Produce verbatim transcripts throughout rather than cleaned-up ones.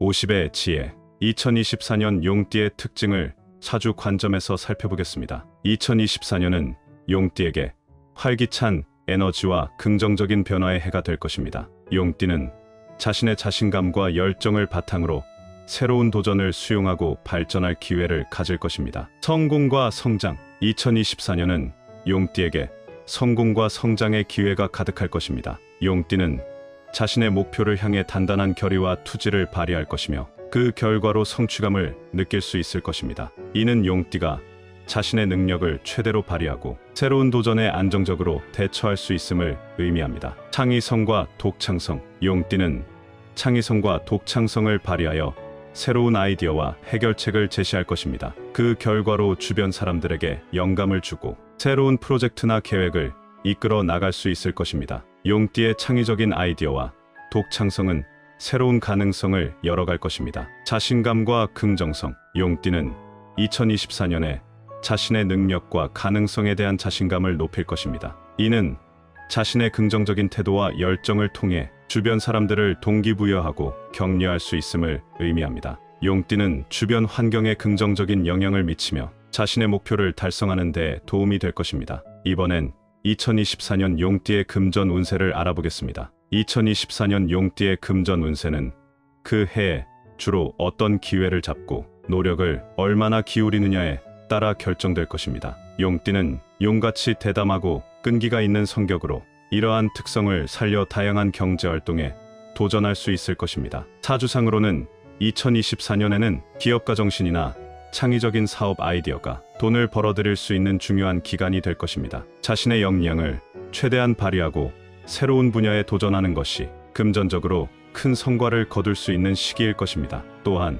오십의 지혜. 이천이십사 년 용띠의 특징을 사주 관점에서 살펴보겠습니다. 이천이십사 년은 용띠에게 활기찬 에너지와 긍정적인 변화의 해가 될 것입니다. 용띠는 자신의 자신감과 열정을 바탕으로 새로운 도전을 수용하고 발전할 기회를 가질 것입니다. 성공과 성장. 이천이십사 년은 용띠에게 성공과 성장의 기회가 가득할 것입니다. 용띠는 자신의 목표를 향해 단단한 결의와 투지를 발휘할 것이며 그 결과로 성취감을 느낄 수 있을 것입니다. 이는 용띠가 자신의 능력을 최대로 발휘하고 새로운 도전에 안정적으로 대처할 수 있음을 의미합니다. 창의성과 독창성. 용띠는 창의성과 독창성을 발휘하여 새로운 아이디어와 해결책을 제시할 것입니다. 그 결과로 주변 사람들에게 영감을 주고 새로운 프로젝트나 계획을 이끌어 나갈 수 있을 것입니다. 용띠의 창의적인 아이디어와 독창성은 새로운 가능성을 열어갈 것입니다. 자신감과 긍정성. 용띠는 이천이십사 년에 자신의 능력과 가능성에 대한 자신감을 높일 것입니다. 이는 자신의 긍정적인 태도와 열정을 통해 주변 사람들을 동기부여하고 격려할 수 있음을 의미합니다. 용띠는 주변 환경에 긍정적인 영향을 미치며 자신의 목표를 달성하는 데 도움이 될 것입니다. 이번엔 이천이십사 년 용띠의 금전 운세를 알아보겠습니다. 이천이십사 년 용띠의 금전 운세는 그 해에 주로 어떤 기회를 잡고 노력을 얼마나 기울이느냐에 따라 결정될 것입니다. 용띠는 용같이 대담하고 끈기가 있는 성격으로 이러한 특성을 살려 다양한 경제활동에 도전할 수 있을 것입니다. 사주상으로는 이천이십사 년에는 기업가 정신이나 창의적인 사업 아이디어가 돈을 벌어들일 수 있는 중요한 기간이 될 것입니다. 자신의 역량을 최대한 발휘하고 새로운 분야에 도전하는 것이 금전적으로 큰 성과를 거둘 수 있는 시기일 것입니다. 또한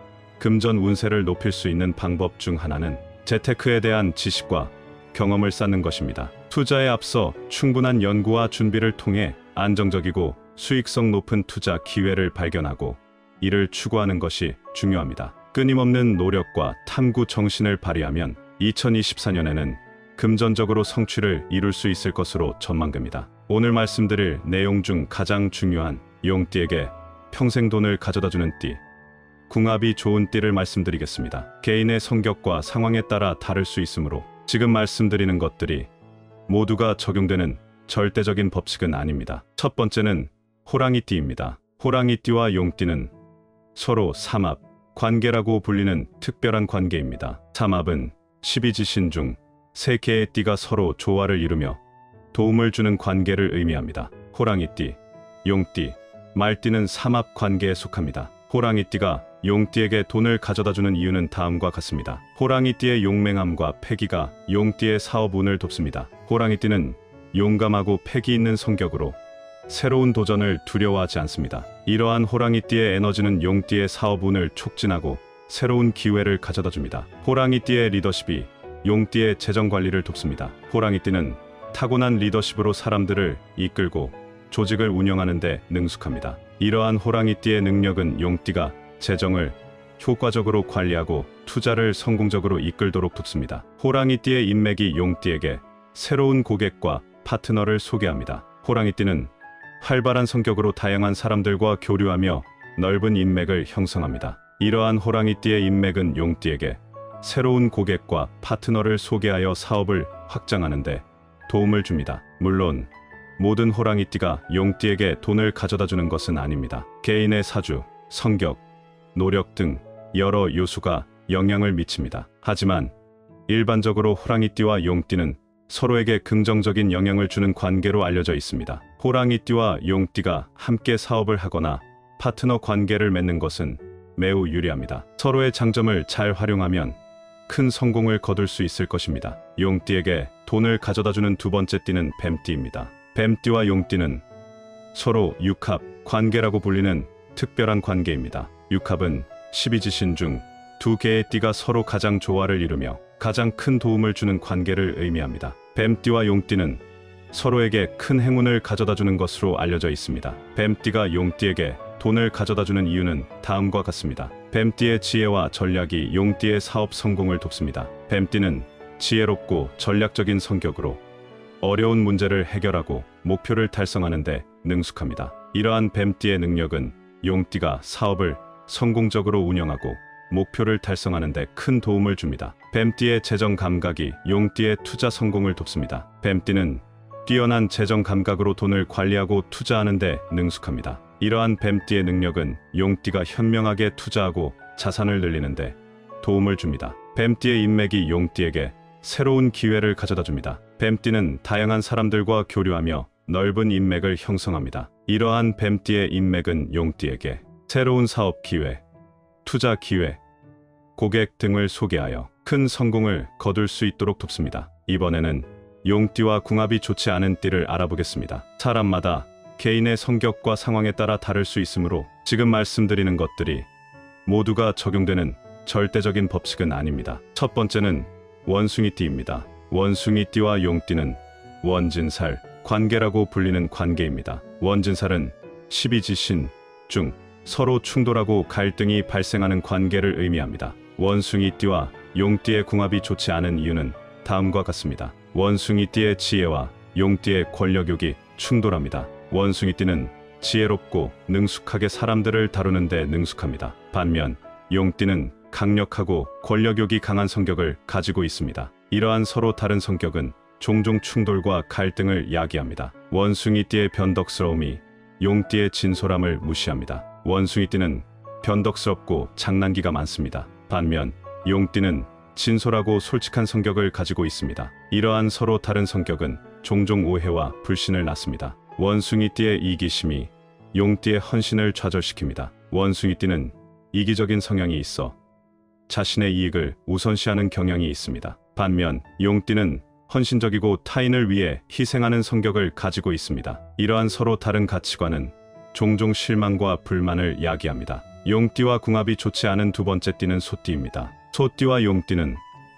금전 운세를 높일 수 있는 방법 중 하나는 재테크에 대한 지식과 경험을 쌓는 것입니다. 투자에 앞서 충분한 연구와 준비를 통해 안정적이고 수익성 높은 투자 기회를 발견하고 이를 추구하는 것이 중요합니다. 끊임없는 노력과 탐구 정신을 발휘하면 이천이십사 년에는 금전적으로 성취를 이룰 수 있을 것으로 전망됩니다. 오늘 말씀드릴 내용 중 가장 중요한 용띠에게 평생 돈을 가져다주는 띠, 궁합이 좋은 띠를 말씀드리겠습니다. 개인의 성격과 상황에 따라 다를 수 있으므로 지금 말씀드리는 것들이 모두가 적용되는 절대적인 법칙은 아닙니다. 첫 번째는 호랑이띠입니다. 호랑이띠와 용띠는 서로 삼합 관계라고 불리는 특별한 관계입니다. 삼합은 십이지신 중 세 개의 띠가 서로 조화를 이루며 도움을 주는 관계를 의미합니다. 호랑이띠, 용띠, 말띠는 삼합 관계에 속합니다. 호랑이띠가 용띠에게 돈을 가져다주는 이유는 다음과 같습니다. 호랑이띠의 용맹함과 패기가 용띠의 사업 운을 돕습니다. 호랑이띠는 용감하고 패기 있는 성격으로 새로운 도전을 두려워하지 않습니다. 이러한 호랑이띠의 에너지는 용띠의 사업 운을 촉진하고 새로운 기회를 가져다줍니다. 호랑이띠의 리더십이 용띠의 재정 관리를 돕습니다. 호랑이띠는 타고난 리더십으로 사람들을 이끌고 조직을 운영하는 데 능숙합니다. 이러한 호랑이띠의 능력은 용띠가 재정을 효과적으로 관리하고 투자를 성공적으로 이끌도록 돕습니다. 호랑이띠의 인맥이 용띠에게 새로운 고객과 파트너를 소개합니다. 호랑이띠는 활발한 성격으로 다양한 사람들과 교류하며 넓은 인맥을 형성합니다. 이러한 호랑이띠의 인맥은 용띠에게 새로운 고객과 파트너를 소개하여 사업을 확장하는 데 도움을 줍니다. 물론 모든 호랑이띠가 용띠에게 돈을 가져다주는 것은 아닙니다. 개인의 사주, 성격, 노력 등 여러 요소가 영향을 미칩니다. 하지만 일반적으로 호랑이띠와 용띠는 서로에게 긍정적인 영향을 주는 관계로 알려져 있습니다. 호랑이띠와 용띠가 함께 사업을 하거나 파트너 관계를 맺는 것은 매우 유리합니다. 서로의 장점을 잘 활용하면 큰 성공을 거둘 수 있을 것입니다. 용띠에게 돈을 가져다주는 두 번째 띠는 뱀띠입니다. 뱀띠와 용띠는 서로 육합 관계라고 불리는 특별한 관계입니다. 육합은 십이지신 중 두 개의 띠가 서로 가장 조화를 이루며 가장 큰 도움을 주는 관계를 의미합니다. 뱀띠와 용띠는 서로에게 큰 행운을 가져다주는 것으로 알려져 있습니다. 뱀띠가 용띠에게 돈을 가져다주는 이유는 다음과 같습니다. 뱀띠의 지혜와 전략이 용띠의 사업 성공을 돕습니다. 뱀띠는 지혜롭고 전략적인 성격으로 어려운 문제를 해결하고 목표를 달성하는 데 능숙합니다. 이러한 뱀띠의 능력은 용띠가 사업을 성공적으로 운영하고 목표를 달성하는 데 큰 도움을 줍니다. 뱀띠의 재정 감각이 용띠의 투자 성공을 돕습니다. 뱀띠는 뛰어난 재정 감각으로 돈을 관리하고 투자하는 데 능숙합니다. 이러한 뱀띠의 능력은 용띠가 현명하게 투자하고 자산을 늘리는 데 도움을 줍니다. 뱀띠의 인맥이 용띠에게 새로운 기회를 가져다 줍니다. 뱀띠는 다양한 사람들과 교류하며 넓은 인맥을 형성합니다. 이러한 뱀띠의 인맥은 용띠에게 새로운 사업 기회, 투자 기회, 고객 등을 소개하여 큰 성공을 거둘 수 있도록 돕습니다. 이번에는 용띠와 궁합이 좋지 않은 띠를 알아보겠습니다. 사람마다 개인의 성격과 상황에 따라 다를 수 있으므로 지금 말씀드리는 것들이 모두가 적용되는 절대적인 법칙은 아닙니다. 첫 번째는 원숭이띠입니다. 원숭이띠와 용띠는 원진살 관계라고 불리는 관계입니다. 원진살은 십이지신 중 서로 충돌하고 갈등이 발생하는 관계를 의미합니다. 원숭이띠와 용띠의 궁합이 좋지 않은 이유는 다음과 같습니다. 원숭이띠의 지혜와 용띠의 권력욕이 충돌합니다. 원숭이띠는 지혜롭고 능숙하게 사람들을 다루는 데 능숙합니다. 반면 용띠는 강력하고 권력욕이 강한 성격을 가지고 있습니다. 이러한 서로 다른 성격은 종종 충돌과 갈등을 야기합니다. 원숭이띠의 변덕스러움이 용띠의 진솔함을 무시합니다. 원숭이띠는 변덕스럽고 장난기가 많습니다. 반면 용띠는 진솔하고 솔직한 성격을 가지고 있습니다. 이러한 서로 다른 성격은 종종 오해와 불신을 낳습니다. 원숭이띠의 이기심이 용띠의 헌신을 좌절시킵니다. 원숭이띠는 이기적인 성향이 있어 자신의 이익을 우선시하는 경향이 있습니다. 반면 용띠는 헌신적이고 타인을 위해 희생하는 성격을 가지고 있습니다. 이러한 서로 다른 가치관은 종종 실망과 불만을 야기합니다. 용띠와 궁합이 좋지 않은 두 번째 띠는 소띠입니다. 소띠와 용띠는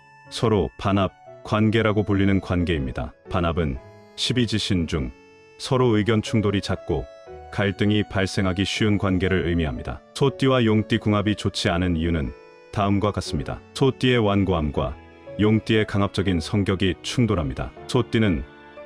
서로 반합 관계라고 불리는 관계입니다. 반합은 십이지신 중 서로 의견 충돌이 잦고 갈등이 발생하기 쉬운 관계를 의미합니다. 소띠와 용띠 궁합이 좋지 않은 이유는 다음과 같습니다. 소띠의 완고함과 용띠의 강압적인 성격이 충돌합니다. 소띠는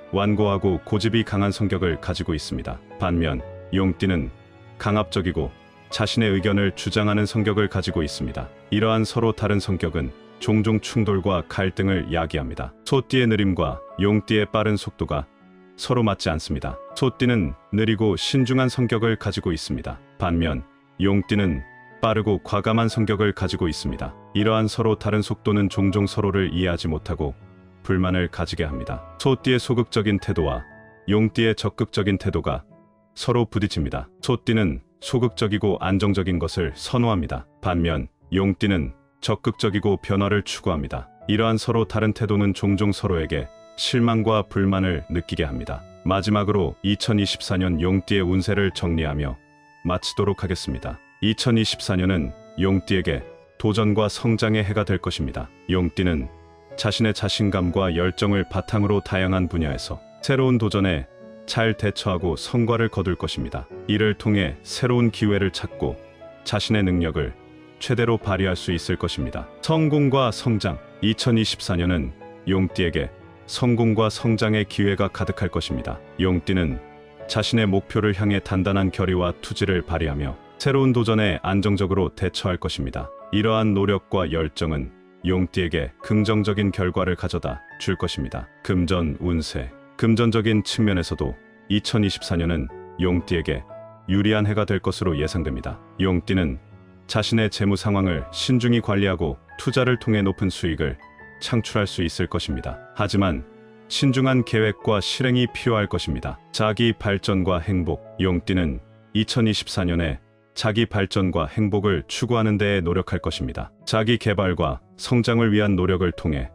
완고하고 고집이 강한 성격을 가지고 있습니다. 반면 용띠는 강압적이고 자신의 의견을 주장하는 성격을 가지고 있습니다. 이러한 서로 다른 성격은 종종 충돌과 갈등을 야기합니다. 소띠의 느림과 용띠의 빠른 속도가 서로 맞지 않습니다. 소띠는 느리고 신중한 성격을 가지고 있습니다. 반면 용띠는 빠르고 과감한 성격을 가지고 있습니다. 이러한 서로 다른 속도는 종종 서로를 이해하지 못하고 불만을 가지게 합니다. 소띠의 소극적인 태도와 용띠의 적극적인 태도가 서로 부딪힙니다. 소띠는 소극적이고 안정적인 것을 선호합니다. 반면 용띠는 적극적이고 변화를 추구합니다. 이러한 서로 다른 태도는 종종 서로에게 실망과 불만을 느끼게 합니다. 마지막으로 이천이십사 년 용띠의 운세를 정리하며 마치도록 하겠습니다. 이천이십사 년은 용띠에게 도전과 성장의 해가 될 것입니다. 용띠는 자신의 자신감과 열정을 바탕으로 다양한 분야에서 새로운 도전에 잘 대처하고 성과를 거둘 것입니다. 이를 통해 새로운 기회를 찾고 자신의 능력을 최대로 발휘할 수 있을 것입니다. 성공과 성장. 이천이십사 년은 용띠에게 성공과 성장의 기회가 가득할 것입니다. 용띠는 자신의 목표를 향해 단단한 결의와 투지를 발휘하며 새로운 도전에 안정적으로 대처할 것입니다. 이러한 노력과 열정은 용띠에게 긍정적인 결과를 가져다 줄 것입니다. 금전 운세. 금전적인 측면에서도 이천이십사 년은 용띠에게 유리한 해가 될 것으로 예상됩니다. 용띠는 자신의 재무 상황을 신중히 관리하고 투자를 통해 높은 수익을 창출할 수 있을 것입니다. 하지만 신중한 계획과 실행이 필요할 것입니다. 자기 발전과 행복. 용띠는 이천이십사 년에 자기 발전과 행복을 추구하는 데에 노력할 것입니다. 자기 개발과 성장을 위한 노력을 통해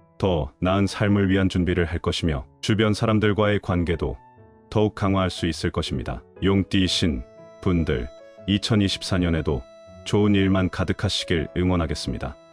더 나은 삶을 위한 준비를 할 것이며 주변 사람들과의 관계도 더욱 강화할 수 있을 것입니다. 용띠이신 분들, 이천이십사 년에도 좋은 일만 가득하시길 응원하겠습니다.